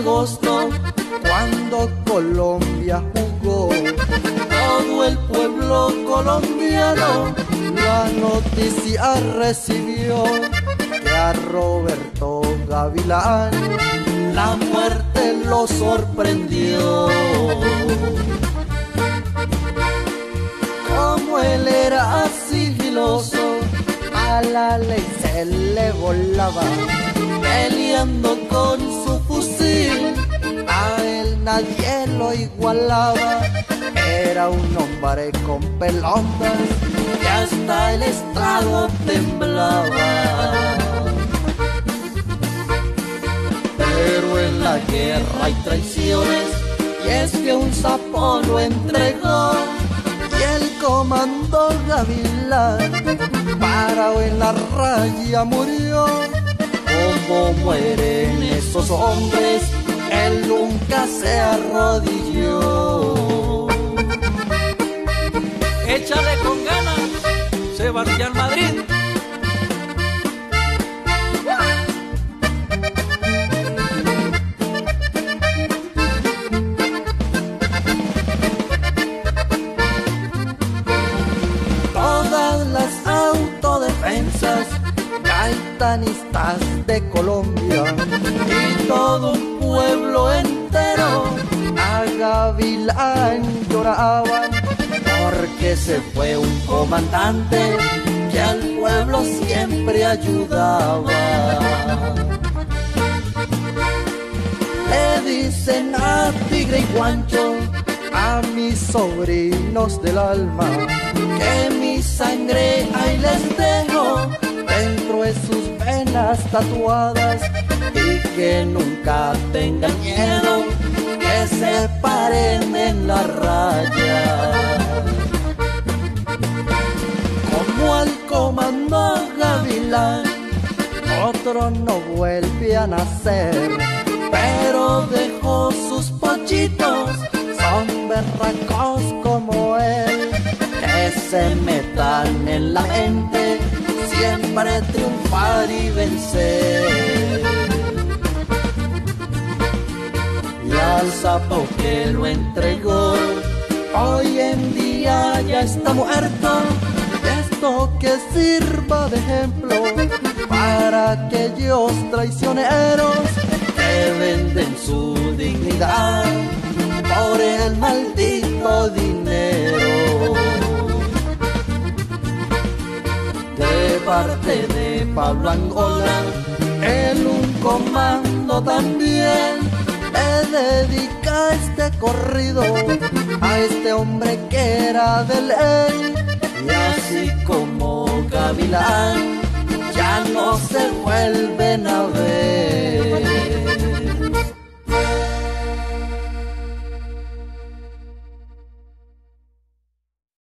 agosto, cuando Colombia jugó, todo el pueblo colombiano la noticia recibió que a Roberto Gavilán la muerte lo sorprendió. Como él era sigiloso, a la ley se le volaba, peleando con su fusil, a él nadie lo igualaba. Era un hombre con pelotas que hasta el estrado temblaba. Pero en la guerra hay traiciones, y es que un sapo lo entregó, y el comando Gavilán parado en la raya murió. Como mueren esos hombres, él nunca se arrodilló. Échale con ganas, Sebastián Madrid. Todas las autodefensas gaitanistas de Colombia y todo un pueblo entero a Gavilán lloraban, porque se fue un comandante que al pueblo siempre ayudaba. Le dicen a Tigre y Guancho, a mis sobrinos del alma, que mi sangre ahí les dejo dentro de sus venas tatuadas, y que nunca tengan miedo, que se paren en la raya. Como al comando Gavilán, otro no vuelve a nacer, pero dejó sus pochitos, son berracos como él, que se metan en la mente siempre triunfar y vencer. Y al sapo que lo entregó, hoy en día ya está muerto. Esto que sirva de ejemplo para aquellos traicioneros que venden su dignidad por el maldito dinero. De parte de Pablo Angola, en un comando también, le dedica este corrido a este hombre que era de ley. Y así como Gavilán, ya no se vuelven a ver.